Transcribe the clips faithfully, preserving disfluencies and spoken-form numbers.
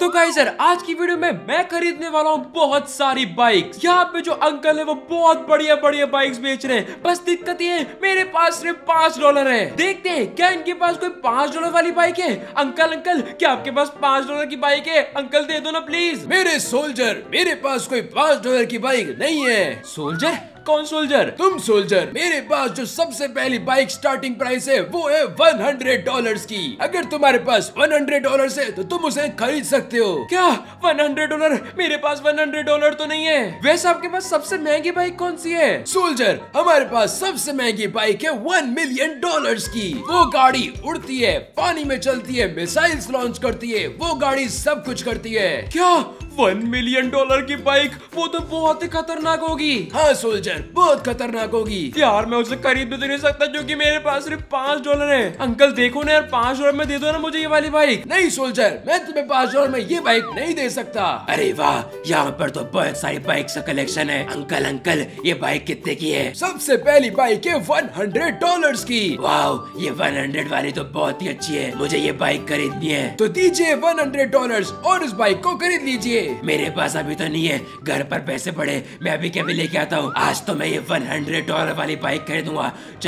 तो गाइस यार आज की वीडियो में मैं खरीदने वाला हूँ बहुत सारी बाइक्स। यहाँ पे जो अंकल है वो बहुत बढ़िया बढ़िया बाइक्स बेच रहे हैं। बस दिक्कत ये है मेरे पास सिर्फ पाँच डॉलर है। देखते हैं क्या इनके पास कोई पाँच डॉलर वाली बाइक है। अंकल अंकल क्या आपके पास पाँच डॉलर की बाइक है? अंकल दे दो ना प्लीज। मेरे सोल्जर मेरे पास कोई पाँच डॉलर की बाइक नहीं है। सोल्जर? कौन सोल्जर? तुम सोल्जर। मेरे पास जो सबसे पहली बाइक स्टार्टिंग प्राइस है वो है वन हंड्रेड डॉलर्स की। अगर तुम्हारे पास वन हंड्रेड डॉलर है तो तुम उसे खरीद सकते हो। क्या वन हंड्रेड डॉलर? मेरे पास वन हंड्रेड डॉलर तो नहीं है। वैसे आपके पास सबसे महंगी बाइक कौन सी है? सोल्जर हमारे पास सबसे महंगी बाइक है वन मिलियन डॉलर्स की। वो गाड़ी उड़ती है, पानी में चलती है, मिसाइल्स लॉन्च करती है, वो गाड़ी सब कुछ करती है। क्या वन मिलियन डॉलर की बाइक? वो तो बहुत ही खतरनाक होगी। हाँ सोल्जर बहुत खतरनाक होगी। यार मैं उसे खरीद भी तो नहीं सकता क्योंकि मेरे पास सिर्फ पाँच डॉलर है। अंकल देखो ना यार, पाँच डॉलर में दे दो ना मुझे ये वाली बाइक। नहीं सोल्जर मैं तुम्हें पाँच डॉलर में ये बाइक नहीं दे सकता। अरे वाह, यहाँ पर तो बहुत सारी बाइक का कलेक्शन है। अंकल अंकल ये बाइक कितने की है? सबसे पहली बाइक है वन हंड्रेड डॉलर्स की। वाह ये वन हंड्रेड वाली तो बहुत ही अच्छी है, मुझे ये बाइक खरीदनी है। तो दीजिए वन हंड्रेड डॉलर्स और इस बाइक को खरीद लीजिए। मेरे पास अभी तो नहीं है, घर पर पैसे पड़े, मैं अभी क्या भी लेके आता हूँ। आज तो मैं ये वन हंड्रेड डॉलर वाली बाइक खरीदूंगा।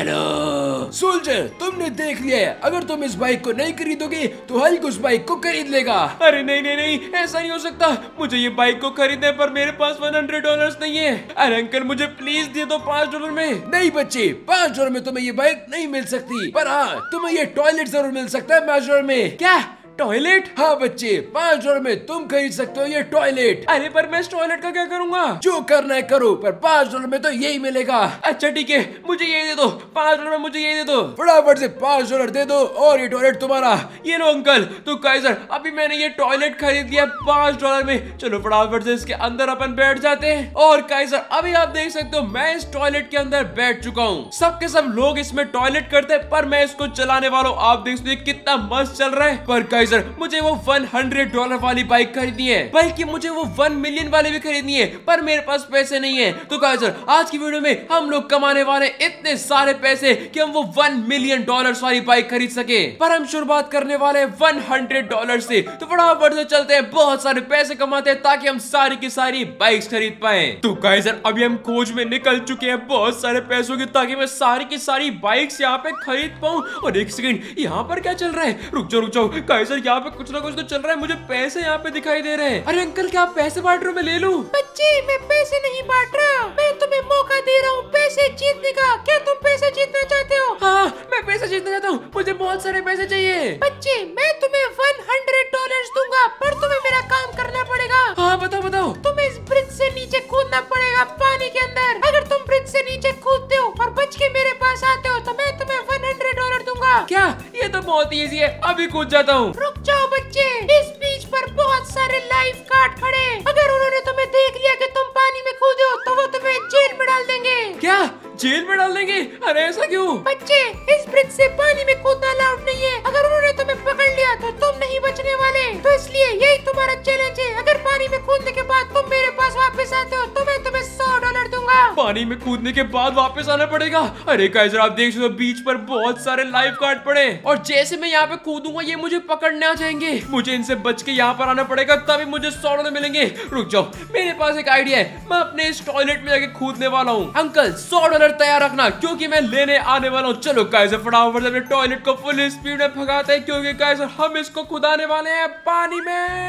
चलो सोल्जर तुमने देख लिया है, अगर तुम इस बाइक को नहीं खरीदोगे तो हल्क उस बाइक को खरीद लेगा। अरे नहीं नहीं नहीं ऐसा नहीं हो सकता। मुझे ये बाइक को खरीदने पर मेरे पास वन हंड्रेड डॉलर नहीं है। अरे अंकल मुझे प्लीज दे दो पाँच डॉलर में। नहीं बच्चे, पाँच डॉलर में तुम्हें ये बाइक नहीं मिल सकती, पर हाँ तुम्हें ये टॉयलेट जरूर मिल सकता है पाँच डॉलर में। क्या टॉयलेट? हाँ बच्चे, पाँच डॉलर में तुम खरीद सकते हो ये टॉयलेट। अरे पर मैं इस टॉयलेट का क्या करूंगा? जो करना है करो, पर पाँच डॉलर में तो यही मिलेगा। अच्छा ठीक है, मुझे ये दे दो, पाँच डॉलर में मुझे ये दे दो। फटाफट से पाँच डॉलर दे दो और ये टॉयलेट तुम्हारा। ये लो अंकल। तो काइजर अभी मैंने ये टॉयलेट खरीद लिया पाँच डॉलर में। चलो फटाफट से इसके अंदर अपन बैठ जाते हैं। और काइजर अभी आप देख सकते हो मैं इस टॉयलेट के अंदर बैठ चुका हूँ। सबके सब लोग इसमें टॉयलेट करते हैं पर मैं इसको चलाने वाला हूँ। आप देख सकते हो कितना मस्त चल रहा है। पर काइजर मुझे वो वन हंड्रेड डॉलर वाली बाइक खरीदनी है, बल्कि मुझे वो वन मिलियन वाली भी खरीदनी है, पर मेरे पास पैसे नहीं है। तो गाइस आज की वीडियो में हम लोग कमाने वाले इतने सारे पैसे कि हम वो वन मिलियन डॉलर्स वाली बाइक खरीद सके। पर हम शुरुआत करने वाले हैं वन हंड्रेड डॉलर से। तो फटाफट से चलते हैं, बहुत सारे पैसे कमाते हैं ताकि हम सारी की सारी बाइक्स खरीद पाए। तो गाइस अभी हम खोज में निकल चुके हैं बहुत सारे पैसों की, ताकि मैं सारी की सारी बाइक्स यहाँ पे खरीद पाऊं। और एक सेकंड, यहाँ पर क्या चल रहा है? रुक जाओ रुक जाओ गाइस, यहाँ पे कुछ ना कुछ तो चल रहा है। मुझे पैसे यहाँ पे दिखाई दे रहे हैं। अरे अंकल क्या आप पैसे बांट रहे हो? मैं ले लूं? बच्चे मैं पैसे नहीं बांट रहा, मैं तुम्हें मौका दे रहा हूँ पैसे जीतने का। क्या तुम पैसे जीतना चाहते हो? हाँ मैं पैसे जीतना चाहता हूँ, मुझे बहुत सारे पैसे चाहिए। बच्चे मैं तुम्हें वन हंड्रेड डॉलर दूंगा, पर तुम्हें मेरा काम करना पड़ेगा। हाँ बताओ बताओ। तुम्हें इस ब्रिज से नीचे कूदना पड़ेगा पानी के अंदर। अगर तुम ब्रिज से नीचे कूदते हो और बच के मेरे पास आते हो तो मैं तुम्हें वन हंड्रेड डॉलर दूंगा। क्या? ये तो बहुत इजी है, अभी कूद जाता हूँ। रुक जाओ बच्चे, इस बीच पर बहुत सारे लाइफ गार्ड खड़े। अगर उन्होंने तुम्हें देख लिया कि तुम पानी में कूदे हो तो वो तुम्हें जेल में डाल देंगे। क्या जेल में डाल देंगे? अरे ऐसा क्यों? बच्चे इस ब्रिज से पानी में कूदना अलाउड नहीं है। अगर उन्होंने तुम्हें पकड़ लिया तो तुम नहीं बचने वाले। तो इसलिए यही तुम्हारा चैलेंज है। अगर पानी में कूदने के बाद तुम मेरे पास वापस आते हो तो मैं तुम्हें सौ डॉलर दूंगा। पानी में कूदने के बाद वापस आना पड़ेगा? अरे गाइस आप देख सकते हो बीच पर बहुत सारे लाइफ गार्ड पड़े, और जैसे मैं यहाँ पे कूदूंगा ये मुझे पकड़ने आ जाएंगे। मुझे इनसे बच के यहाँ पर आना पड़ेगा, तभी मुझे सौ डॉलर मिलेंगे। रुक जाओ, मेरे पास एक आइडिया है। मैं अपने इस टॉयलेट में जाके कूदने वाला हूँ। अंकल सौ डॉलर तैयार रखना क्योंकि मैं लेने आने वाला हूँ। चलो गाइस फटाफट से अपने टॉयलेट को फुल स्पीड में भगाते हैं क्योंकि गाइस हम इसको खुदाने वाले हैं पानी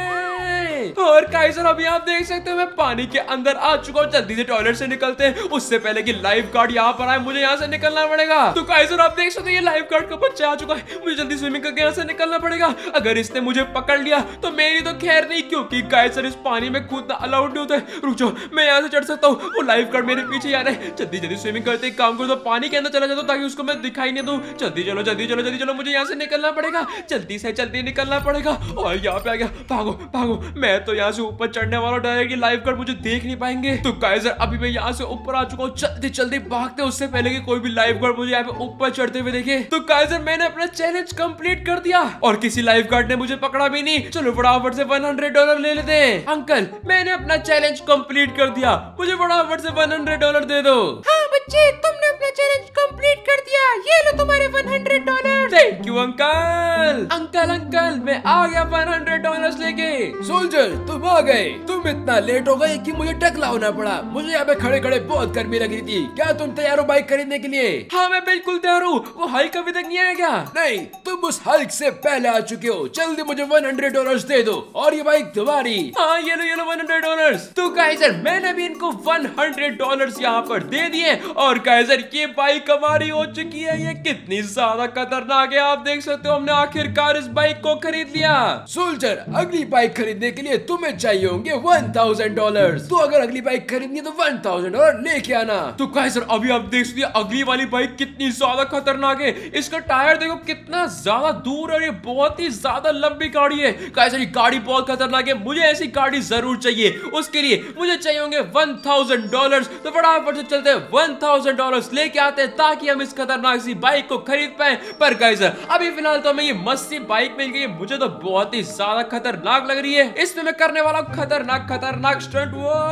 में। और गाइस अभी आप देख सकते हो मैं पानी के अंदर आ चुका हूँ। जल्दी से टॉयलेट से निकलते हैं, उससे पहले कि लाइफ गार्ड यहाँ पर आए। मुझे यहाँ से निकलना पड़ेगा। तो गाइस आप देख सकते हो ये लाइफ गार्ड का बच्चा आ चुका है। मुझे जल्दी स्विमिंग करके यहाँ से निकलना पड़ेगा। अगर इसने मुझे पकड़ लिया तो मेरी तो खैर नहीं, क्योंकि गाइस इस पानी में कूदना अलाउड नहीं होता है। रुक जाओ, मैं यहाँ से चढ़ सकता हूँ, वो लाइफ गार्ड मेरे पीछे आ रहा है। जल्दी जल्दी स्विमिंग करते काम करो तो पानी के अंदर चला जाता हूँ ताकि उसको मैं दिखाई नहीं दूं। जल्दी चलो जल्दी चलो जल्दी चलो, मुझे यहाँ से निकलना पड़ेगा, जल्दी से जल्दी निकलना पड़ेगा। और यहाँ पे आ गया, भागो भागो, मैं तो यहाँ से ऊपर चढ़ने वाला, डायरेक्ट लाइफ गार्ड मुझे देख नहीं पाएंगे। तो गाइस अभी मैं यहाँ से ऊपर आ चुका हूँ, जल्दी जल्दी भागते उससे पहले कि कोई भी लाइफ गार्ड मुझे यहाँ पे ऊपर चढ़ते हुए देखे। तो गाइस मैंने अपना चैलेंज कंप्लीट कर दिया और किसी लाइफ गार्ड ने मुझे पकड़ा भी नहीं। चलो फटाफट से वन हंड्रेड डॉलर ले लेते हैं। अंकल मैंने अपना चैलेंज कंप्लीट कर दिया, मुझे फटाफट से वन हंड्रेड डॉलर दे दो। हाँ बच्चे, तुमने अपना चैलेंज कंप्लीट कर दिया। ये लो तुम्हारे one hundred dollar. Thank you uncle. Uncle uncle मैं आ गया वन हंड्रेड डॉलर लेके। सोल्जर तुम आ गए। तुम इतना लेट हो गए कि मुझे टकला होना पड़ा। मुझे यहाँ पे खड़े खड़े बहुत गर्मी लग रही थी। क्या तुम तैयार हो बाइक खरीदने के लिए? हाँ मैं बिल्कुल तैयार हूँ। वो हल्क अभी तक नहीं आया क्या? नहीं, तुम उस हल्क से पहले आ चुके हो। जल्दी मुझे वन हंड्रेड डॉलर दे दो और ये बाइक तुम्हारी। हाँ ये लो ये लो वन हंड्रेड डॉलर। तो काइजर मैंने भी इनको वन हंड्रेड डॉलर यहाँ पर दे दिए और काइजर ये बाइक हमारी हो चुकी है। ये कितनी ज्यादा खतरनाक है, आप देख सकते हो। हमने आखिरकार इस बाइक को खरीद लिया। सोल्जर अगली बाइक खरीदने के लिए तुम्हें चाहिए होंगे वन थाउजेंड डॉलर। तो अगर अगली बाइक खरीदनी है तो वन थाउजेंड डॉलर लेके आना। तो काइजर अभी आप देख सकते हो अगली वाली बाइक कितनी ज्यादा खतरनाक है। इसका टायर देखो कितना ज्यादा दूर और ये बहुत ही ज्यादा लंबी गाड़ी है। काइजर ये गाड़ी बहुत खतरनाक है। मुझे ऐसी गाड़ी जरूर चाहिए। उसके लिए मुझे चाहिए होंगे वन थाउजेंड डॉलर। तो फटाफट से चलते हैं वन थाउजेंड डॉलर लेके आते हैं ताकि हम इस खतरनाक सी बाइक को खरीद पाए। पर काइजर अभी फिलहाल तो हमें ये मस्त सी बाइक मिल गई। मुझे तो बहुत ही ज्यादा खतरनाक लग रही है। इसमें मैं करने वाला हूँ खतरनाक खतरनाक स्टंट।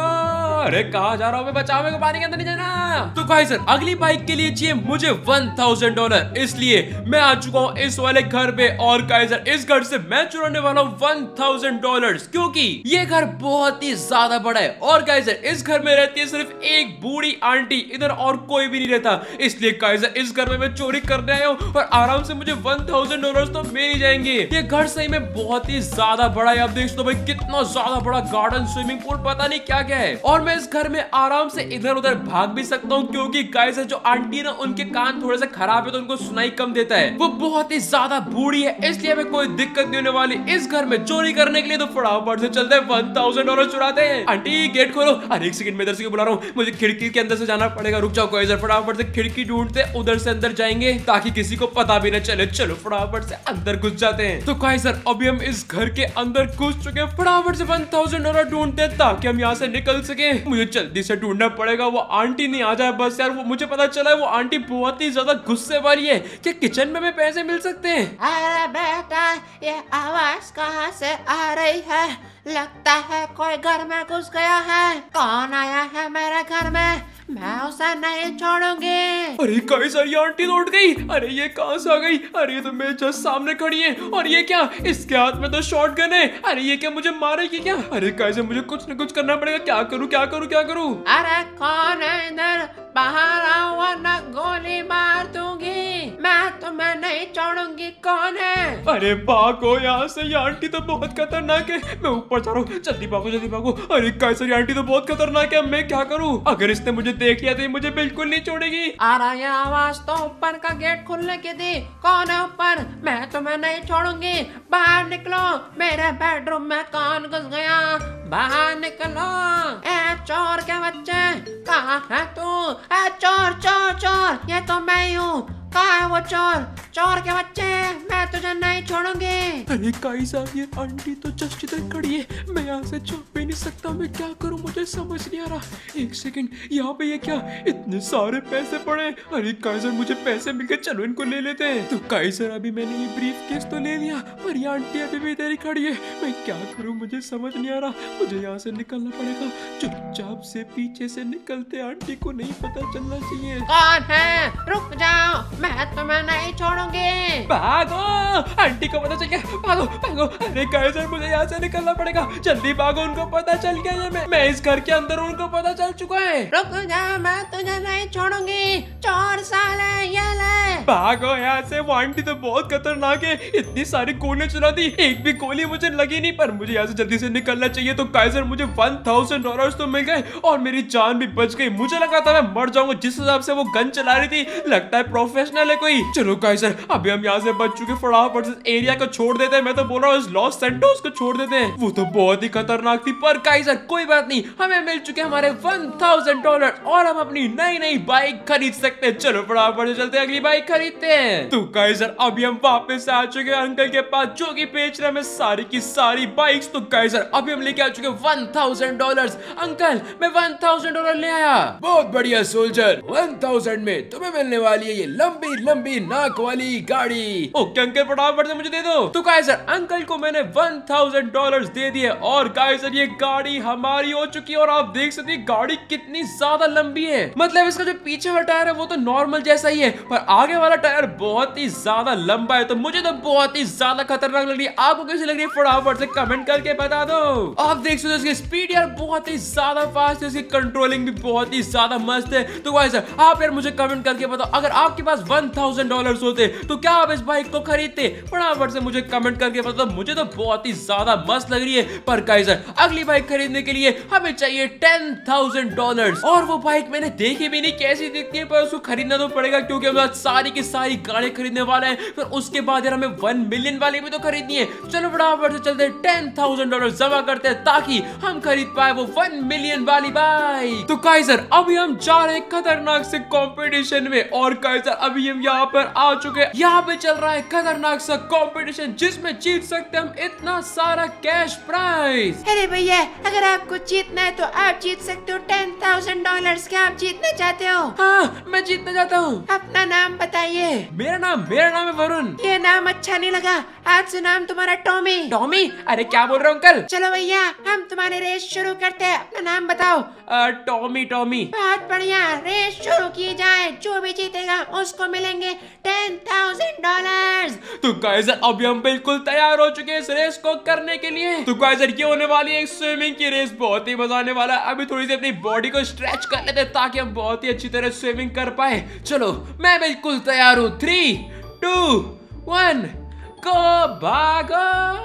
अरे कहाँ जा रहा हूँ मैं? बचाओ मेरे को, पानी के अंदर नहीं जाना। तो काइजर अगली बाइक के लिए चाहिए मुझे वन थाउजेंड डॉलर। इसलिए मैं आ चुका हूँ इस वाले घर पे और काइजर इस घर से मैं चुराने वाला हूँ वन थाउजेंड डॉलर क्योंकि ये घर बहुत ही ज्यादा बड़ा है। और काइजर इस घर में रहती है सिर्फ एक बूढ़ी आंटी, इधर और कोई भी नहीं रहता। इसलिए काइजर इस घर में मैं चोरी करने आया हूँ और आराम से मुझे वन थाउजेंड डॉलर तो मिल ही जाएंगे। ये घर सही में बहुत ही ज्यादा बड़ा है। आप देख सकते हो भाई कितना ज्यादा बड़ा गार्डन, स्विमिंग पूल, पता नहीं क्या क्या है। और मैं इस घर में आराम से इधर उधर भाग भी सकता हूँ क्योंकि काइजर जो आंटी ना उनके कान थोड़े से खराब है तो उनको सुनाई कम देता है। वो बहुत ही ज्यादा बूढ़ी है इसलिए हमें कोई दिक्कत नहीं होने वाली इस घर में चोरी करने के लिए। तो फटाफट से चलते हैं वन थाउजेंड डॉलर चुराते हैं। आंटी गेट खोलो। अरे एक सेकंड में इधर से बुला रहा हूँ, मुझे खिड़की के अंदर से जाना पड़ेगा। रुक जाओ काइजर, फटाफट से खिड़की ढूंढते उधर से अंदर जाएंगे ताकि किसी को पता भी न चले। चलो फटाफट से अंदर घुस जाते हैं। तो काइजर अभी हम इस घर के अंदर घुस चुके हैं। फटाफट से वन थाउजेंड डॉलर ढूंढते हैं ताकि हम यहाँ से निकल सके। मुझे जल्दी से ढूंढना पड़ेगा, वो आंटी नहीं आ जाए बस यार। वो मुझे पता चला है वो आंटी बहुत ही ज्यादा गुस्से वाली है। क्या किचन में हमें पैसे मिल सकते हैं? अरे बेटा, ये आवाज कहाँ से आ रही है? लगता है कोई घर में घुस गया है। कौन आया है मेरे घर में? मैं उसे नहीं छोड़ूंगी। अरे काइजर ये आंटी लौट गई। अरे ये कहाँ से आ गई? अरे ये तो मेरे जस्ट सामने खड़ी है। और ये क्या? इसके हाथ में तो शॉटगन है। अरे ये क्या मुझे मारेगी क्या? अरे काइजर मुझे कुछ न कुछ करना पड़ेगा। क्या करूँ क्या करूँ क्या करूँ? अरे कौन है इधर? बाहर आओ वरना गोली मार दूंगी। मैं तुम्हें नहीं छोड़ूंगी। कौन है? अरे भागो यहाँ से, ये आंटी तो बहुत खतरनाक है। मैं ऊपर जा रहा हूँ, जल्दी भागो जल्दी भागो। अरे काइजर ये आंटी तो बहुत खतरनाक है। मैं क्या करूँ? अगर इसने मुझे देख लिया तो ये मुझे बिल्कुल नहीं छोड़ेगी। आ रहा है आवाज तो ऊपर का गेट खुलने की थी। कौन है ऊपर? मैं तुम्हें नहीं छोड़ूंगी। बाहर निकलो। मेरे बेडरूम में कौन घुस गया? बाहर निकलो। ए चोर के बच्चे, कहाँ है तू? ए चोर चोर चोर, ये तो मैं ही हूँ। कहाँ है वो चोर? चोर के बच्चे, मैं तुझे नहीं छोड़ूंगी। अरे काइजर ये आंटी तो जस्ट इधर खड़ी है। मैं यहाँ से छुप भी नहीं सकता। मैं क्या करूँ मुझे समझ नहीं आ रहा। एक सेकंड, यहाँ पे ये क्या? इतने सारे पैसे पड़े। अरे काइजर मुझे पैसे मिल गए, चलो इनको ले लेते हैं। तो काइजर अभी मैंने ये ब्रीफ केस तो ले लिया पर ये आंटी अभी भी इधर ही खड़ी है। मैं क्या करूँ मुझे समझ नहीं आ रहा। मुझे यहाँ से निकलना पड़ेगा। चुपचाप से पीछे से निकलते, आंटी को नहीं पता चलना चाहिए। कौन है? रुक जाओ, मैं तुम्हें नहीं छोड़ूंगी। भागो, आंटी को पता चल गया। भागो भागो। अरे काइजर मुझे यहाँ से निकलना पड़ेगा। जल्दी भागो, उनको पता चल गया है मैं, मैं इस घर के अंदर हूँ, उनको पता चल चुका है। रुक जा, मैं तुझे नहीं छोड़ूंगी। चोर साले, ये ले। भागो यहाँ से। वो आंटी तो बहुत खतरनाक है। इतनी सारी गोलियां चला दी, एक भी गोली मुझे लगी नहीं। पर मुझे यहाँ से जल्दी से निकलना चाहिए। तो काइजर मुझे वन थाउजेंड डॉलर तो मिल गए और मेरी जान भी बच गई। मुझे लगा था मैं मर जाऊंगा। जिस हिसाब से वो गन चला रही थी, लगता है प्रोफेशनल है कोई। चलो काइजर अभी हम यहाँ से बच चुके। फटाफट से एरिया को छोड़ देते हैं। मैं तो बोल रहा हूँ इस लॉस सेंटोस को छोड़ देते हैं। वो तो बहुत ही खतरनाक थी। पर काइजर कोई बात नहीं, हमें मिल चुके हमारे वन थाउजेंड डॉलर और हम अपनी नई नई बाइक खरीद सकते हैं। चलो फटाफट से चलते हैं, अगली बाइक खरीदते हैं। तो काइजर अभी हम वापस आ चुके हैं अंकल के पास जो कि बेच रहे हैं सारी की सारी बाइक्स। तो काइजर अभी हम लेके आ चुके वन थाउजेंड डॉलर। अंकल मैं वन थाउजेंड डॉलर ले आया। बहुत बढ़िया सोल्जर, वन थाउजेंड में तुम्हें मिलने वाली है ये लंबी लंबी नाक वाली वाली गाड़ी। ओके अंकल फटाफट से मुझे दे दो। तो गाइस अंकल को मैंने वन थाउजेंड डॉलर्स दे दिए और गाइस ये गाड़ी हमारी हो चुकी है और आप देख सकते हैं गाड़ी कितनी ज्यादा लंबी है। मतलब इसका जो पीछे वाला टायर है वो तो नॉर्मल जैसा ही है पर आगे वाला टायर बहुत ही ज्यादा लंबा है। तो मुझे तो बहुत ही ज्यादा खतरनाक लग रही है। आपको कैसी लग रही है फटाफट से कमेंट करके बता दो। आप देख सकते हो इसकी स्पीड यार बहुत ही ज्यादा फास्ट है, इसकी कंट्रोलिंग भी बहुत ही ज्यादा मस्त है। तो गाइस आप यार मुझे कमेंट करके बताओ अगर आपके पास वन थाउजेंड डॉलर्स होते तो क्या आप इस बाइक को खरीदते? फटाफट से मुझे कमेंट करके बताओ। मुझे तो बहुत ही ज्यादा मस्त लग रही है पर गाइस अगली बाइक खरीदने के लिए हमें चाहिए टेन थाउजेंड डॉलर्स और वो बाइक मैंने देखी भी नहीं कैसी दिखती है पर उसको खरीदना तो पड़ेगा क्योंकि हम सारी की सारी गाड़ी खरीदने वाले हैं। फिर उसके बाद यार हमें वन मिलियन वाली भी तो खरीदनी है। चलो फटाफट से चलते हैं टेन थाउजेंड डॉलर जमा करते हैं ताकि हम खरीद पाए वो वन मिलियन वाली बाइक। तो काइजर अभी हम जा रहे हैं खतरनाक से कंपटीशन में और काइजर अभी हम यहाँ पर आ चुके हैं। यहाँ पे चल रहा है खतरनाक सा कंपटीशन जिसमें जीत सकते हैं हम इतना सारा कैश प्राइज। अरे भैया अगर आपको जीतना है तो आप जीत सकते हो टेन थाउजेंड डॉलर्स। क्या आप जीतना चाहते हो? हाँ मैं जीतना चाहता हूँ। अपना नाम बताइए। मेरा नाम मेरा नाम है वरुण। ये नाम अच्छा नहीं लगा, आज से नाम तुम्हारा टॉमी। टॉमी? अरे क्या बोल रहे हो अंकल? चलो भैया हम तुम्हारी रेस शुरू करते हैं, अपना नाम बताओ। Tommy Tommy. बहुत बढ़िया, रेस शुरू की जाए। जो भी जीतेगा उसको मिलेंगे टेन थाउजेंड डॉलर्स। तो गाइस अभी हम बिल्कुल तैयार हो चुके हैं इस रेस को करने के लिए। तो गाइस ये होने वाली है एक स्विमिंग की रेस, बहुत ही मजा आने वाला है। अभी थोड़ी सी अपनी बॉडी को स्ट्रेच कर लेते हैं ताकि हम बहुत ही अच्छी तरह स्विमिंग कर पाए। चलो मैं बिल्कुल तैयार हूँ। थ्री टू वन को भागो।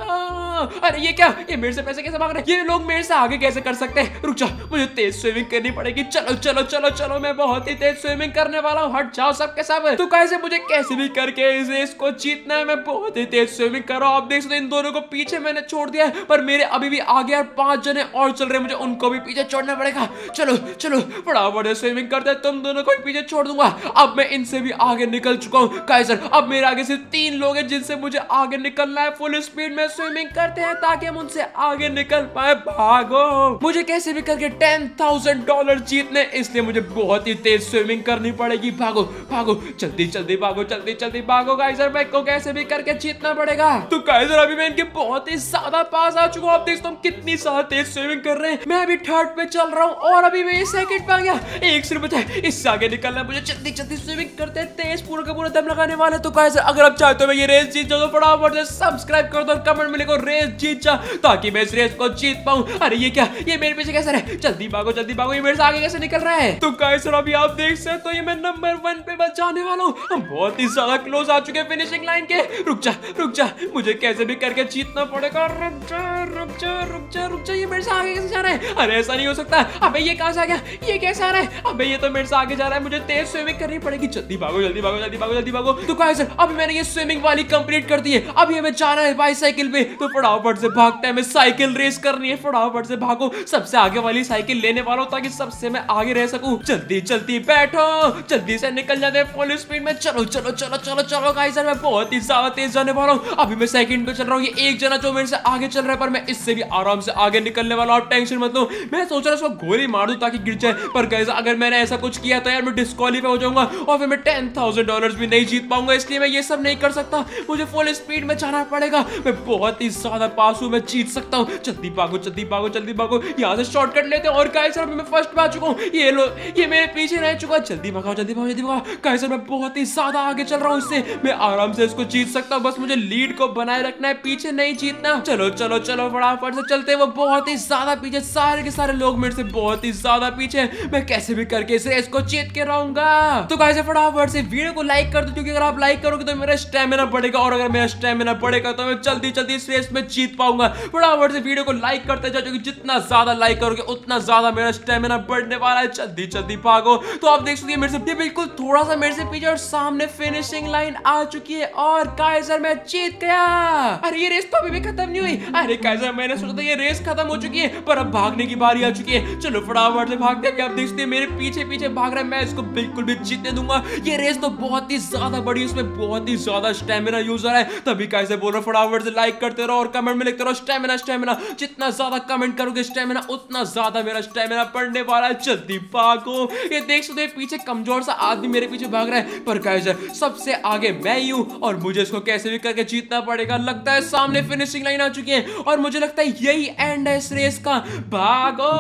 अरे ये क्या, ये मेरे से पैसे कैसे भाग रहे हैं? ये लोग मेरे से आगे कैसे कर सकते हैं? रुक जाओ मुझे तेज स्विमिंग करनी पड़ेगी। चलो चलो चलो चलो मैं बहुत ही तेज स्विमिंग करने वाला हूँ। हट जाओ सबके सब। तो कैसे मुझे कैसे भी करके इस रेस को जीतना है। मैं बहुत ही तेज स्विमिंग कर रहा हूँ। आप देख सकते इन दोनों को पीछे मैंने छोड़ दिया है पर मेरे अभी भी आगे यार पांच जने और चल रहे हैं, मुझे उनको भी पीछे छोड़ना पड़ेगा। चलो चलो फटाफट स्विमिंग करते हैं, तुम दोनों को भी पीछे छोड़ दूंगा। अब मैं इनसे भी आगे निकल चुका हूँ। काइजर अब मेरे आगे सिर्फ तीन लोग हैं जिनसे मुझे आगे निकलना है। फुल स्पीड में स्विमिंग करते हैं ताकि हम उनसे आगे निकल पाए। भागो, मुझे कैसे भी करके टेन थाउजेंड डॉलर जीतने, इसलिए मुझे बहुत ही तेज स्विमिंग करनी पड़ेगी। भागो भागो जल्दी जल्दी भागो, जल्दी जल्दी भागो गाइजर, मैं को कैसे भी करके जीतना पड़ेगा। तो गाइजर अभी मैं इनके बहुत ही ज्यादा पास आ चुका हूँ। आप देखते हो कितनी ज्यादा तेज स्विमिंग कर रहे हैं। मैं अभी थर्ड पे चल रहा हूँ और अभी मैं ये सेकंड पे आ गया। एक सिर्फ बचा है, इससे आगे निकलना है मुझे। जल्दी जल्दी स्विमिंग करते हैं, तेज पूरा का पूरा दम लगाने वाले। तो गाइजर अगर आप चाहते हो मैं ये रेस जीत जाऊँ तो फटाफट से सब्सक्राइब कर दो और कमेंट में लिखो रेस जीत जा ताकि मैं इस रेस को जीत पाऊं। अरे ये क्या, ये मेरे पीछे कैसे है? जल्दी भागो जल्दी भागो, ये मेरे से आगे कैसे निकल रहा है? तो गाइस अभी आप देख सकते हो तो ये मैं नंबर वन पे बच जाने वाला हूँ। हम बहुत ही ज्यादा क्लोज आ चुके हैं फिनिशिंग लाइन के। रुक जा रुक जा, मुझे कैसे भी करके जीतना पड़ेगा। रुक जा रुक जा रुक जा रुक जा, ये मेरे से आगे कैसे जा रहा है? अरे ऐसा नहीं हो सकता। अबे ये कहां से आ गया? ये कैसे आ रहा है? अबे ये तो मेरे से आगे जा रहा है, मुझे तेज स्विमिंग करनी पड़ेगी। जल्दी भागो जल्दी भागो जल्दी भागो जल्दी भागो। तो गाइस अभी मैंने ये स्विमिंग वाली कंप्लीट कर दी है। अभी हमें जाना है बाईसाइकिल पे। तो फटाफट से भागते हैं, हमें साइकिल रेस करनी है। फटाफट से भागो, सबसे आगे वाली साइकिल लेने वाला हूं ताकि सबसे मैं आगे रह सकूं। जल्दी जल्दी बैठो, जल्दी से निकल जाते हैं फुल स्पीड में। चलो चलो चलो चलो चलो गाइस मैं बहुत ही ज्यादा तेज जाने वाला हूं। अभी मैं सेकंड पे चल रहा हूं। ये एक जना जो मेरे से आगे चल रहा है पर मैं इससे भी आराम से आगे निकलने वाला हूं। टेंशन मत लो, मैं सोच रहा हूं उसको गोली मार दूं ताकि गिर जाए। पर गाइस अगर मैंने ऐसा कुछ किया तो यार मैं डिस्क्वालीफाई हो जाऊंगा और फिर मैं टेन थाउजेंड डॉलर भी नहीं जीत पाऊंगा। इसलिए मैं ये सब नहीं कर सकता, मुझे फुल स्पीड में जाना पड़ेगा। मैं बहुत ही ज्यादा पास हूं, मैं जीत सकता हूं। जल्दी भागो जल्दी भागो जल्दी भागो, यहाँ से शॉर्टकट लेते हैं। और गाइस अभी मैं फर्स्ट पे आ चुका हूँ। ये लो, ये मेरे पीछे रह चुका है। जल्दी भागो जल्दी भागो जल्दी भागो। गाइस मैं बहुत ही ज्यादा आगे चल रहा हूँ, इससे मैं आराम से इसको जीत सकता हूँ। बस मुझे लीड को बनाए रखना है, पीछे नहीं जीतना। चलो चलो चलो फटाफट से चलते हैं। वो बहुत ही ज्यादा पीछे, सारे के सारे लोग मेरे से बहुत ही ज्यादा पीछे। मैं कैसे भी करके इस रेस को जीत के रहूंगा। तो गाइस फटाफट से वीडियो को लाइक कर दो क्योंकि अगर आप लाइक करोगे तो मेरा स्टेमिना बढ़ेगा और अगर मेरा स्टेमिना बढ़ेगा तो मैं जल्दी जल्दी इस रेस में जीत पाऊंगा। फटाफट से वीडियो को लाइक करते जाओ क्योंकि जितना ज्यादा लाइक करोगे उतना ज्यादा मेरा स्टेमिना बढ़ने वाला है। जल्दी जल्दी भागो। तो आप देख सकते हैं मेरे से ये बिल्कुल थोड़ा सा मेरे से पीछे और सामने फिनिशिंग लाइन आ चुकी है और काइजर मैं जीत गया। अरे ये रेस तो अभी भी खत्म नहीं हुई। अरे काइजर मैंने सोचा था ये रेस खत्म हो चुकी है पर अब भागने की बारी आ चुकी है। चलो फटाफट से भागते हैं। आप देख सकते हैं मेरे पीछे पीछे भाग रहा है, मैं इसको बिल्कुल भी जीतने दूंगा। ये रेस तो बहुत ही ज्यादा बड़ी, इसमें बहुत ही ज्यादा स्टेमिना यूज हो रहा है तभी कैसे बोल रहा फटाफट से लाइक करते रहो और कमेंट में लिखते रहो स्टेमिना स्टेमिना। जितना ज्यादा कमेंट करोगे स्टेमिना उतना ज्यादा मेरा स्टेमिना बढ़ने वाला है। जल्दी भागो। ये देख सकते हो पीछे कमजोर सा आदमी मेरे पीछे भाग रहा है, पर गाइस सबसे आगे मैं ही हूं और मुझे इसको कैसे भी करके जीतना पड़ेगा। लगता है सामने फिनिशिंग लाइन आ चुकी है और मुझे लगता है यही एंड है इस रेस का। भागो।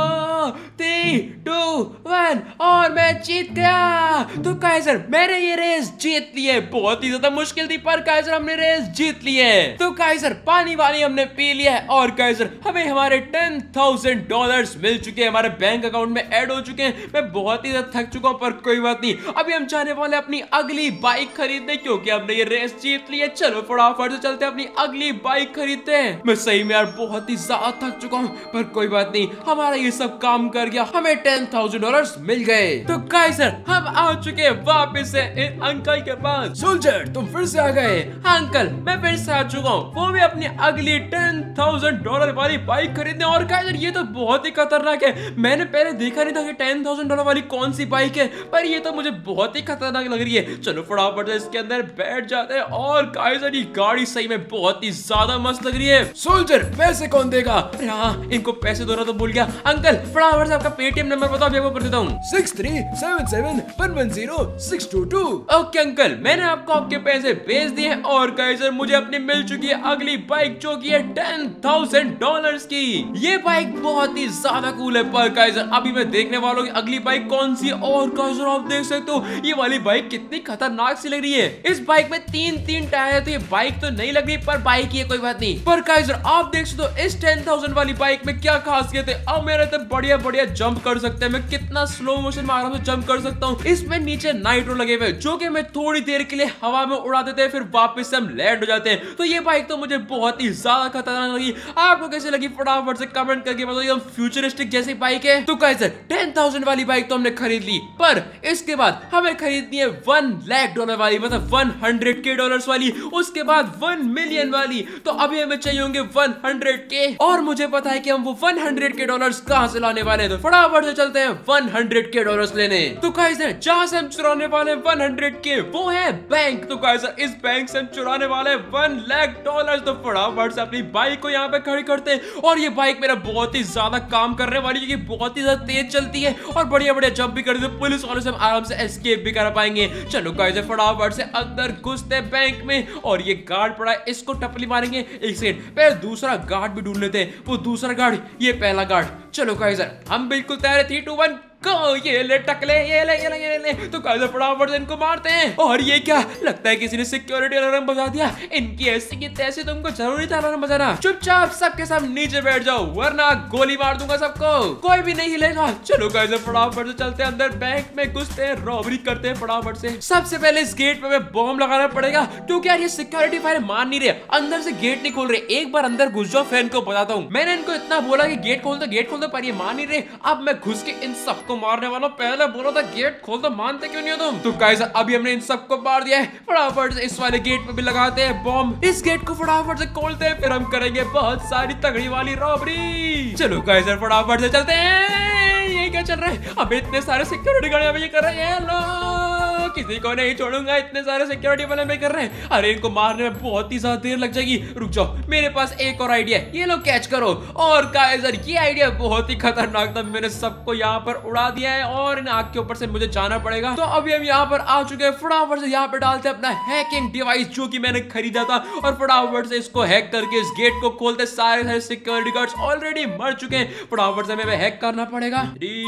थ्री टू वन और मैं जीत गया। तो गाइस मैंने ये रेस जीत ली है। बहुत ही ज्यादा मुश्किल थी पर गाइस हमने रेस जीत ली है। तो गाइस पानी वाली हमने पी लिया है और गाइस हमें हमारे टेन थाउजेंड डॉलर्स मिल चुके हैं, हमारे बैंक अकाउंट में ऐड हो चुके हैं। मैं बहुत ही ज्यादा थक चुका हूं पर कोई बात नहीं। अभी हम जाने वाले अपनी अगली बाइक खरीदने क्योंकि हमने ये रेस जीत ली है। चलो फटाफट से चलते हैं अपनी अगली बाइक खरीदते हैं। मैं सही में यार बहुत ही ज्यादा थक चुका हूं पर कोई बात नहीं, हमारा ये सब काम कर गया, हमें टेन थाउजेंड डॉलर्स मिल गए। तो गाइस हम आ चुके हैं वापस से इन अंकल के पास। सोल्जर तुम फिर से आ गए। हाँ अंकल मैं फिर से आ चुका हूँ, वो भी अपनी अगली टेन थाउजेंड डॉलर वाली बाइक खरीदने। और गाइस ये तो बहुत ही खतरनाक है, मैंने पहले देखा नहीं था कि टेन थाउजेंड डॉलर वाली कौन सी बाइक है, पर ये तो मुझे बहुत ही खतरनाक लग रही है। चलो फटाफट से इसके अंदर बैठ जाते हैं। और गाइस ये गाड़ी सही में बहुत ही ज्यादा मस्त लग रही है। सोल्जर पैसे कौन देगा? हाँ इनको पैसे दो ना तो भूल गया। अंकल फटाफट से आपका पेटीएम नंबर बताओ, अभी आपको कर देता हूँ। Six three seven seven one one zero six two two. Okay uncle मैंने आपको आपके पैसे भेज दिए हैं। और गाइस मुझे अपनी मिल चुकी है अगली बाइक जो की है टेन थाउजेंड डॉलर्स की। ये बाइक बहुत ही ज्यादा कूल है। पर गाइस अभी मैं देखने वालों की अगली बाइक कौन सी। और गाइस आप देख सकते हो ये वाली बाइक कितनी खतरनाक सी लग रही है। इस बाइक में तीन तीन टायर है तो ये बाइक तो नहीं लग रही पर बाइक ही है, कोई बात नहीं। पर गाइस आप देख सकते हो इस टेन थाउजेंड वाली बाइक में क्या खासियत है। अब मेरे तो बढ़िया बढ़िया जंप कर सकते हैं, मैं कितना स्लो मोशन में आराम से जंप कर सकता हूँ। इसमें नीचे नाइट्रो लगे हुए जो कि मैं थोड़ी देर के लिए हवा में उड़ा देते हैं, फिर वापस से हम लैंड हो जाते हैं। तो ये बाइक तो मुझे बहुत ही ज्यादा खतरनाक लगी। आपको कैसे लगी फटाफट से कमेंट करके बताओ। एकदम फ्यूचरिस्टिक जैसी बाइक है। तो गाइस टेन थाउजेंड वाली बाइक तो हमने खरीद ली, पर इसके बाद हमें खरीदनी है वन लाख डॉलर वाली, मतलब वन हंड्रेड के डॉलर्स वाली, उसके बाद वन मिलियन वाली। तो अभी हमें चाहिए होंगे वन हंड्रेड के, और मुझे पता है कि हम वो वन हंड्रेड के डॉलर्स कहां से लाने वाले हैं। तो फटाफट से चलते हैं वन हंड्रेड के डॉलर्स लेने। तो गाइस जहां से हम चुराने वाले वन हंड्रेड के वो है बैंक। तो गाइस इस बैंक से हम चुराने वाले वन लाख डॉलर्स। तो फटाफट से अपनी बाइक को यहाँ पे खड़ी करते हैं। और ये बाइक मेरा बहुत ही ज्यादा काम करने वाली है क्योंकि बहुत ही ज्यादा तेज चलती है और बढ़िया बढ़िया जंप भी करते हैं। पुलिस वालों से हम आराम से एस्केप भी कर पाएंगे। चलो गाइस फटाफट से अंदर घुसते हैं बैंक में। और ये गार्ड पड़ा है, इसको टपली मारेंगे। एक सेकंड पहले दूसरा गार्ड भी ढूंढ लेते हैं। वो दूसरा गार्ड, ये पहला गार्ड। चलो गाइस हम बिल्कुल तैयार है। थ्री टू वन को ये ले टकले, ये ले ये ले ये ले। तो गाइस फटाफट से इनको मारते हैं। और ये क्या लगता है किसी ने सिक्योरिटी अलार्म बजा दिया। इनकी ऐसी की तैसी तुमको जरूरी था अलार्म बजाना। चुपचाप सबके सब नीचे बैठ जाओ वरना गोली मार दूंगा सबको, कोई भी नहीं हिलेगा। चलो गाइस फटाफट से चलते हैं अंदर, बैंक में घुसते हैं, रॉबरी करते हैं फटाफट से। सबसे पहले इस गेट पे मैं बॉम्ब लगाना पड़ेगा क्योंकि यार ये सिक्योरिटी फाइल मान नहीं रहे, अंदर से गेट नहीं खोल रहे। एक बार अंदर घुस जाओ फिर इनको बताता हूँ। मैंने इनको इतना बोला कि गेट खोल दो गेट खोल दो, पर ये मान नहीं रहे। अब मैं घुस के इन सबको मारने वाला हूं। पहले बोला था गेट खोल दो, मानते क्यों नहीं हो तुम। तो गाइस अभी हमने इन सबको मार दिया है। फटाफट से इस वाले गेट पे भी लगाते हैं बॉम्ब। इस गेट को फटाफट से खोलते हैं, फिर हम करेंगे बहुत सारी तगड़ी वाली रॉबरी। चलो गाइस फटाफट से चलते हैं। ये क्या चल रहा है? अब इतने सारे सिक्योरिटी गार्ड ये कर रहे हैं। लो किसी को नहीं छोड़ूंगा, इतने सारे सिक्योरिटी वाले में कर रहे हैं। अरे इनको मारने में बहुत ही ज्यादा देर लग जाएगी। रुक जाओ, मेरे पास एक और आइडिया है। ये लो कैच करो। और गाइस ये आइडिया बहुत ही खतरनाक था। मैंने सबको यहाँ पर उड़ा दिया है और इन आग के ऊपर से मुझे जाना पड़ेगा। तो अभी हम यहाँ पर आ चुके हैं। फटाफट से यहाँ पे डालते हैं अपना हैकिंग डिवाइस जो कि मैंने खरीदा था और फटाफट से इसको हैक करके इस गेट को खोलते। सारे सारे सिक्योरिटी गार्ड्स ऑलरेडी मर चुके हैं। फटाफट से हमें हैक करना पड़ेगा। Three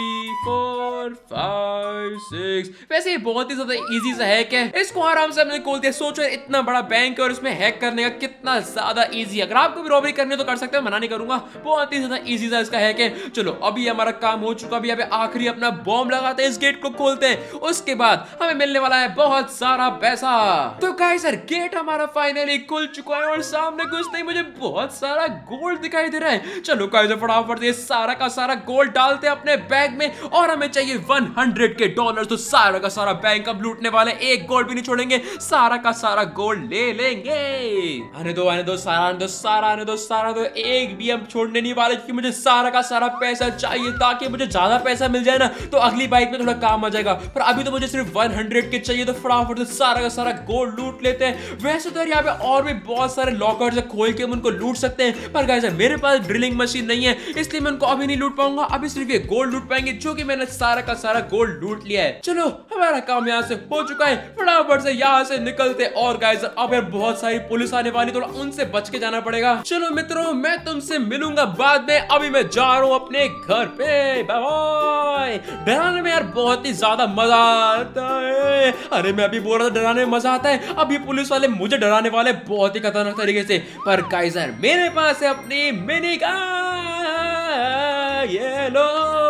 four five six. वैसे ये बहुत ही ज्यादा इजी सा हैक है, इसको आराम से हमने खोल दिया। सोचो इतना बड़ा बैंक है और इसमें हैक करने का कितना ज्यादा इजी है। अगर आपको भी रॉबरी करनी तो कर सकते हैं, मना नहीं करूंगा। बहुत ही ज्यादा इजी सा इसका हैक है। चलो अभी हमारा काम हो चुका। अभी यहाँ पे आखिरी अपना बॉम्ब लगाते हैं, इस गेट को खोलते हैं। उसके बाद हमें मिलने वाला है बहुत सारा पैसा। तो गाइस सर गेट हमारा फाइनली खुल चुका है और सामने कुछ नहीं मुझे बहुत सारा गोल्ड दिखाई दे रहा है। चलो गाइस फटाफट से सारा का सारा गोल्ड डालते हैं अपने बैग में और हमें चाहिए वन हंड्रेड के डॉलर। तो सारा का सारा बैंक अब लूटने वाले, एक गोल्ड भी नहीं छोड़ेंगे, सारा का सारा गोल्ड ले लेंगे। अरे आने दो आने दो सारा आने दो सारा आने दो सारा दो, एक भी हम छोड़ने नहीं वाले क्योंकि मुझे सारा का सारा पैसा चाहिए ताकि मुझे ज्यादा पैसा मिल जाए ना तो अगली बाइक में थोड़ा काम आ जाएगा। पर अभी तो मुझे सिर्फ सौ के चाहिए तो फटाफट से सारा का सारा गोल्ड लूट लेते हैं। वैसे तो यार यहाँ पे और भी बहुत सारे लॉकर्स है, खोल के हम उनको लूट सकते हैं, पर गाइस मेरे पास ड्रिलिंग मशीन नहीं है इसलिए मैं उनको अभी नहीं लूट पाऊंगा। अभी सिर्फ ये गोल्ड लूट पाएंगे जो कि मैंने सारा का सारा गोल्ड लूट लिया है। चलो हमारा काम यहाँ से हो चुका है, फटाफट से यहाँ से निकलते। और गाइस अब यार बहुत सारी पुलिस आने वाली, थोड़ा उनसे बच के जाना पड़ेगा। चलो मित्रों मैं तुमसे मिलूंगा बाद में, अभी मैं जा रहा हूँ अपने घर पे, बाय बाय। डराने में यार बहुत ही ज्यादा मजा आता है। अरे मैं अभी बोल रहा था डराने में मजा आता है, अब ये पुलिस वाले मुझे डराने वाले बहुत ही खतरनाक तरीके से। पर गाइस यार मेरे पास है अपनी मिनी कार, ये लो,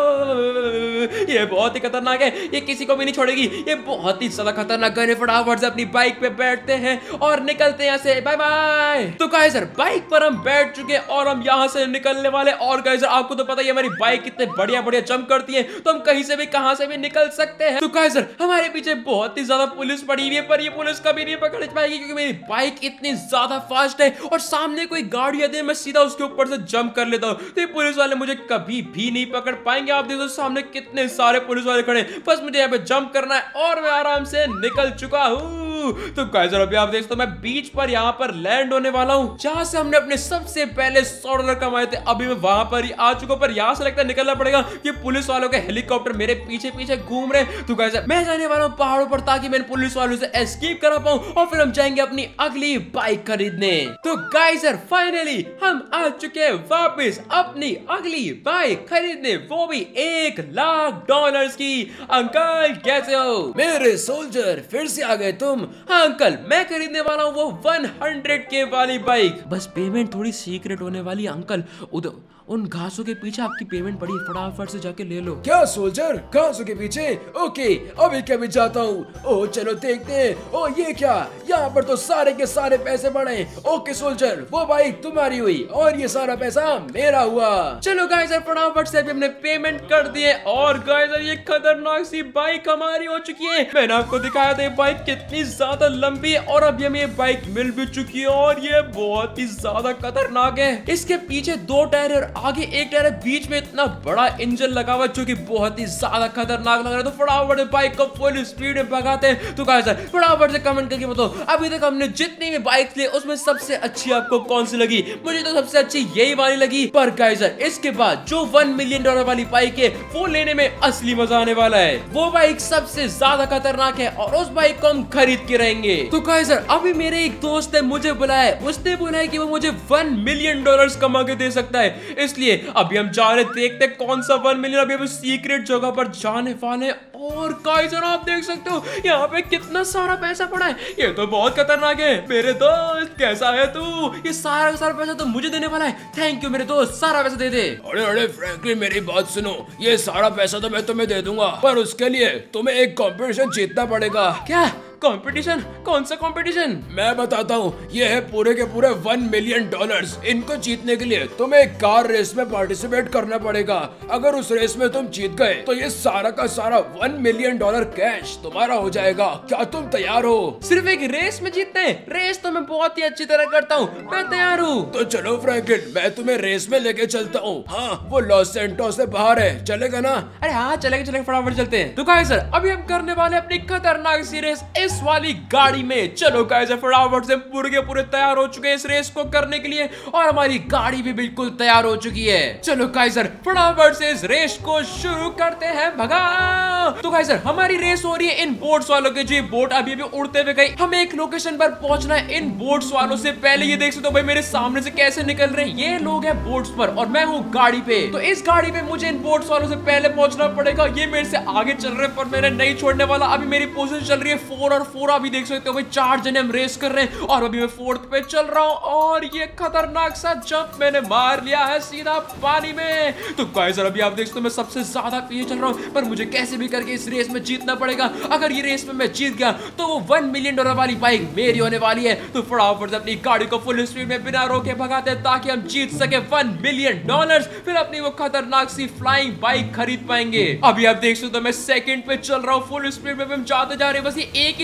ये बहुत ही खतरनाक है, ये किसी को भी नहीं छोड़ेगी, ये बहुत ही ज्यादा खतरनाक गन है। फटाफट से अपनी बाइक पे बैठते हैं और निकलते हैं यहाँ से, बाय बाय। तो गाइस यार बाइक पर हम बैठ चुके हैं और हम यहाँ से निकलने वाले। और गाइस आपको तो पता ही है हमारी बाइक कितने बढ़िया बढ़िया जंप करती है, तो हम कहीं से भी कहां से भी निकल सकते हैं। तो गाइस यार हमारे पीछे बहुत ही ज्यादा पुलिस पड़ी हुई है, पर ये पुलिस कभी नहीं पकड़ पाएगी क्योंकि मेरी बाइक इतनी ज्यादा फास्ट है। और सामने कोई गाड़ी आती है मैं सीधा उसके ऊपर से जंप कर लेता हूँ, तो ये पुलिस वाले मुझे कभी भी नहीं पकड़ पाएंगे। आप देखो सामने कितने सारे पुलिस वाले खड़े, बस मुझे यहाँ पे जंप करना है और मैं आराम से निकल चुका हूँ। तो गाइस अभी आप देख सकते हो मैं बीच पर यहाँ पर लैंड होने वाला हूँ, जहाँ से हमने अपने सबसे पहले सौ डॉलर कमाए थे। अभी मैं वहां पर ही आ चुका हूँ, पर यहाँ से लगता है निकलना पड़ेगा कि पुलिस वालों के हेलीकॉप्टर मेरे पीछे पीछे घूम रहे हैं। तो गाइस मैं जाने वाला हूँ पहाड़ों पर ताकि मैं पुलिस वालों से एस्केप करा पाऊँ और फिर हम जाएंगे अपनी अगली बाइक खरीदने। तो गाइस यार फाइनली हम आ चुके हैं वापस अपनी अगली बाइक खरीदने, वो भी एक लाख डॉलर्स की। अंकल कैसे हो? मेरे सोल्जर फिर से आ गए तुम। हाँ अंकल मैं खरीदने वाला हूँ वो सौ के वाली बाइक, बस पेमेंट थोड़ी सीक्रेट होने वाली है अंकल। उधर उन घासों के पीछे आपकी पेमेंट पड़ी है, फटाफट से जाके ले लो। क्या सोल्जर घासों के पीछे? ओके अभी क्या भी जाता हूँ। ओ चलो देखते हैं। ओ ये क्या, यहाँ पर तो सारे के सारे पैसे पड़े। ओके सोल्जर वो बाइक तुम्हारी हुई और ये सारा पैसा मेरा हुआ। चलो गाइस फटाफट से अभी हमने पेमेंट कर दिए और गाइस ये खतरनाक सी बाइक हमारी हो चुकी है। मैंने आपको दिखाया था ये बाइक कितनी ज्यादा लंबी है और अभी हमें ये बाइक मिल भी चुकी है और ये बहुत ही ज्यादा खतरनाक है। इसके पीछे दो टायर और आगे एक टायर है, बीच में इतना बड़ा इंजन लगा हुआ जो कि बहुत ही ज्यादा खतरनाक लग रहा है। तो फटाफट से बाइक को फुल स्पीड में भगाते हैं। तो गाइस फटाफट से कमेंट करके बताओ अभी तक हमने जितनी भी बाइक ली उसमें सबसे अच्छी आपको कौन सी लगी? मुझे तो सबसे अच्छी यही वाली लगी, पर गाइस इसके बाद जो वन मिलियन डॉलर वाली बाइक है वो लेने में असली मजा आने वाला है। वो बाइक सबसे ज्यादा खतरनाक है और उस बाइक को हम खरीद के रहेंगे। तो गाइस अभी मेरे एक दोस्त ने मुझे बुलाया, उसने बोला कि वो मुझे वन मिलियन डॉलर्स कमा के दे सकता है, इसलिए अभी हम जा रहे देखते कौन सा वन मिलियन। अभी हम सीक्रेट जगह पर जाने वाले हैं और गाइस आप देख सकते हो यहाँ पे कितना सारा पैसा पड़ा है, ये तो बहुत खतरनाक है। मेरे दोस्त कैसा है तू? ये सारा का सारा पैसा तो मुझे देने वाला है। थैंक यू मेरे दोस्त, सारा पैसा दे दे। अरे अरे फ्रैंकलिन मेरी बात सुनो, ये सारा पैसा तो मैं तुम्हें दे दूंगा, पर उसके लिए तुम्हें एक कंपटीशन जीतना पड़ेगा। क्या कंपटीशन? कौन सा कंपटीशन? मैं बताता हूँ, ये है पूरे के पूरे वन मिलियन डॉलर्स। इनको जीतने के लिए तुम्हें एक कार रेस में पार्टिसिपेट करना पड़ेगा। अगर उस रेस में तुम जीत गए तो ये सारा का सारा वन मिलियन डॉलर कैश तुम्हारा हो जाएगा। क्या तुम तैयार हो? सिर्फ एक रेस में जीतने? रेस तो मैं बहुत ही अच्छी तरह करता हूँ, मैं तैयार हूँ। तो चलो फ्रैंकलिन मैं तुम्हें रेस में लेके चलता हूँ। हाँ वो लॉस सैंटोस से बाहर है, चलेगा ना? अरे हाँ चलेगा चलेगा, फटाफट चलते हैं। तो गाइस सर अभी हम करने वाले अपनी खतरनाक सी रेस इस वाली गाड़ी में। चलो गाइस फटाफट से पूरे के पूरे तैयार हो चुके हैं इस रेस को करने के लिए और हमारी गाड़ी भी बिल्कुल तैयार हो चुकी है। चलो गाइस फटाफट से इस रेस को शुरू करते हैं, भगाओ। तो गाइस हमारी रेस हो रही है इन बोट्स वालों के, जो बोट अभी भी उड़ते हुए गई। हमें एक लोकेशन पर पहुंचना है इन बोट्स वालों से पहले। ये देख सकते हो भाई मेरे सामने से कैसे निकल रहे हैं, ये लोग हैं बोट्स पर और मैं हूँ गाड़ी पे। तो इस गाड़ी पे मुझे इन बोट्स वालों से पहले पहुंचना पड़ेगा। ये मेरे से आगे चल रहे हैं पर मैंने नहीं छोड़ने वाला। अभी मेरी पोजीशन चल रही है फोर और फोर। अभी देख सकते हो भाई चार जने हम रेस कर रहे हैं और अभी मैं फोर्थ पे चल रहा हूँ और ये खतरनाक सा जंप मैंने मार लिया है सीधा पानी में। तो गाइस अभी आप देख सकते हो मैं सबसे ज्यादा पीछे चल रहा हूँ, पर मुझे कैसे भी करके इस रेस में जीतना पड़ेगा। अगर ये रेस में मैं जीत गया तो वो वन मिलियन डॉलर वाली बाइक मेरी होने वाली है। तो फटाफट से अपनी गाड़ी को फुल स्पीड में बिना रोके भगाते हैं ताकि हम जीत सके वन मिलियन डॉलर्स, फिर अपनी वो खतरनाक सी फ्लाइंग बाइक खरीद पाएंगे। अभी आप देख सकते हो मैं सेकंड पे चल रहा हूँ फुल स्पीड में, हम जाते जा रहे हैं। बस ये एक ही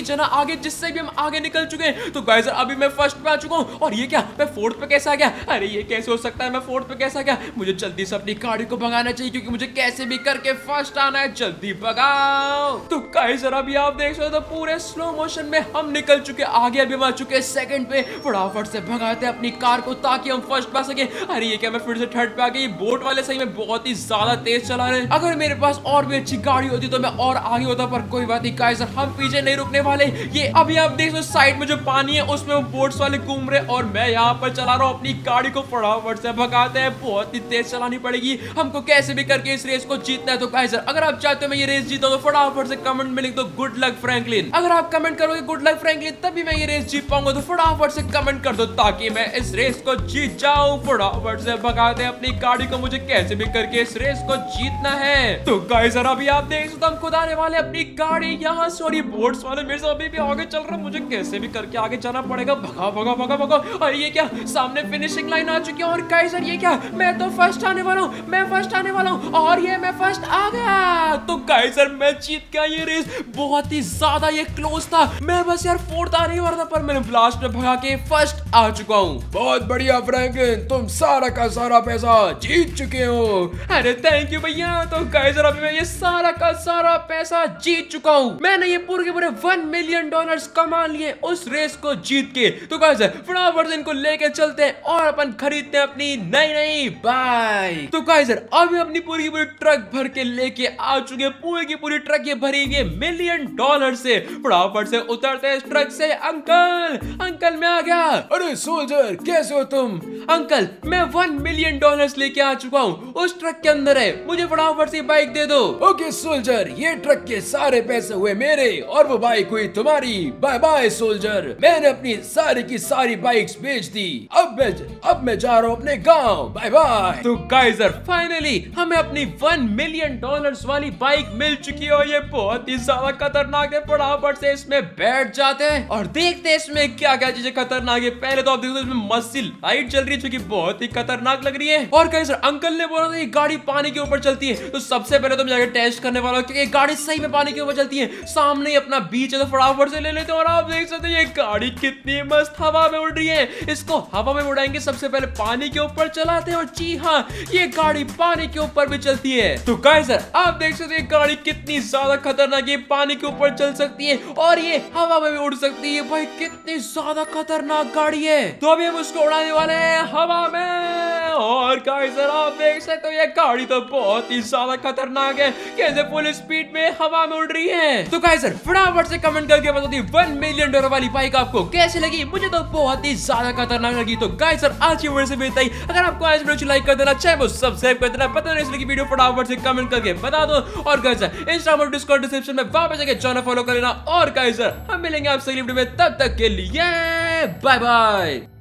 पीछे ना आगे, जिससे भी हम आगे निकल चुके हैं। तो गाइस अभी मैं फर्स्ट पे आ चुका हूँ। और ये क्या, मैं फोर्थ पे कैसे आ गया? अरे ये कैसे हो सकता है, मैं फोर्थ पे कैसे आ गया? मुझे जल्दी से अपनी गाड़ी को भगाना चाहिए, क्योंकि मुझे कैसे भी करके फर्स्ट आना है। जल्दी भगाओ। तो गाइस अभी आप देख सकते हो पूरे स्लो मोशन में हम निकल चुके आगे। अभी हम आ चुके सेकंड पे। फटाफट से भगाते हैं अपनी कार को ताकि हम फर्स्ट पा सके। अरे ये क्या, मैं फिर से थर्ड पे आ गई। बोट वाले सही में बहुत ही ज्यादा तेज चला रहे हैं। अगर मेरे पास और भी अच्छी गाड़ी होती तो मैं और आगे होता, पर कोई बात नहीं गाइस, हम पीछे नहीं रुकने वाले। ये अभी आप देख सकते साइड में जो पानी है उसमें वो बोट्स वाले घूम रहे, और मैं यहाँ पर चला रहा हूँ अपनी गाड़ी को। फटाफट से भगाते हैं, बहुत ही तेज चलानी पड़ेगी हमको, कैसे भी करके इस रेस को जीतना है। तो गाइस अगर आप चाहते हो मैं ये रेस जीता तो फटाफट से कमेंट में लिख दो गुड लक फ्रैंकलिन। अगर आप कमेंट करोगे गुड लक फ्रैंकलिन तभी मैं ये रेस जीत पाऊंगा, तो फटाफट से कमेंट कर दो ताकि मैं इस रेस को जीत जाऊं। फटाफट से भगाते हैं अपनी गाड़ी को, मुझे कैसे भी करके इस रेस को जीतना है। तो गाइस अभी आप देख सकते हो हम खुद आने वाले अपनी गाड़ी यहाँ से, और ये बोट्स वाले मेरे से अभी भी आगे चल रहे हैं। मुझे कैसे भी करके आगे जाना पड़ेगा। भगा भगा भगा भगा। और ये क्या, सामने फिनिशिंग लाइन आ चुकी है। और गाइस ये क्या, मैं तो फर्स्ट आने वाला हूँ, मैं फर्स्ट आने वाला हूँ, और ये मैं फर्स्ट आ गया। तो गाइस मैं जीत गया ये रेस। बहुत ही ज्यादा ये क्लोज था। मैं बस यार फोर्थ आने ही वाला था, पर मैंने लास्ट में भगा के फर्स्ट आ चुका हूँ। बहुत बढ़िया फ्रैंकलिन, तुम सारा का सारा पैसा जीत चुके हो। अरे थैंक यू भैया। तो गाइस अभी मैं ये सारा का सारा पैसा जीत चुका हूँ। मैंने ये पूरे के पूरे वन मिलियन डॉलर्स कमा लिए उस रेस को जीत के। तो गाइस फटाफट इनको लेके चलते हैं और अपन खरीदते हैं अपनी नई नई बाइक। तो गाइस अभी अपनी पूरी की पूरी ट्रक भर के लेके आ चुके हैं। पूरी की पूरी ट्रक ये भरी हुई है मिलियन डॉलर से। फटाफट से उतरते हैं इस ट्रक से। अंकल अंकल मैं आ गया। अरे सोल्जर, कैसे हो तुम? अंकल मैं वन मिलियन डॉलर्स लेके आ चुका हूँ, उस ट्रक के अंदर है। मुझे फटाफट से बाइक दे दो। ओके सोल्जर, ये ट्रक के सारे पैसे हुए मेरे और वो बाइक हुई तुम्हारी। बाय बाय सोल्जर, मैंने अपनी सारी की सारी बाइक्स बेच दी। अब मैं अब मैं जा रहा हूँ अपने गांव। Bye bye. तो गाइस फाइनली हमें अपनी वन मिलियन डॉलर्स वाली बाइक मिल चुकी है, और ये बहुत ही ज्यादा खतरनाक है। फटाफट से इसमें बैठ जाते हैं और देखते हैं इसमें क्या क्या चीजें खतरनाक है। पहले तो आप देखो इसमें मस्ती लाइट चल रही है जो कि बहुत ही खतरनाक लग रही है। और गाइस अंकल ने बोला था ये गाड़ी पानी के ऊपर चलती है, तो सबसे पहले तो मैं जाकर टेस्ट करने वाला हूँ कि गाड़ी सही में पानी के ऊपर चलती है। सामने ही अपना बीच है, तो फटाफट से ले लेते हैं। और आप देख सकते हैं ये गाड़ी कितनी मस्त हवा में उड़ रही है। इसको हवा में उड़ाएंगे, सबसे पहले पानी के ऊपर चलाते हैं, और जी हाँ ये गाड़ी पानी के ऊपर भी चलती है। तो गाइस आप देख सकते हैं गाड़ी कितनी ज्यादा खतरनाक है, पानी के ऊपर चल सकती है और ये हवा में भी उड़ सकती है। भाई कितनी ज्यादा खतरनाक गाड़ी है। तो अभी हम उसको उड़ाने वाले हैं हवा में। और गाइस आप देख सकते हो ये गाड़ी तो बहुत ही ज्यादा खतरनाक है, कैसे फुल स्पीड में हवा में उड़ रही है। तो गाइस फटाफट से कमेंट करके बता दी वन मिलियन डॉलर वाली बाइक आपको कैसी लगी। मुझे तो बहुत ही ज्यादा खतरनाक लगी। तो गाइस आज की वीडियो से बेहतर ही, अगर आपको आज वीडियो लाइक कर देना, चैनल को सब्सक्राइब कर देना, पता नहीं इसलिए वीडियो फटाफट से कमेंट करके बता दो। और गाइस इंस्टाग्राम और डिस्कॉर्ड डिस्क्रिप्शन में वहां पे जाके चैनल फॉलो कर लेना। और गाइस हम मिलेंगे आपसे अगली वीडियो में, तब तक के लिए बाय बाय।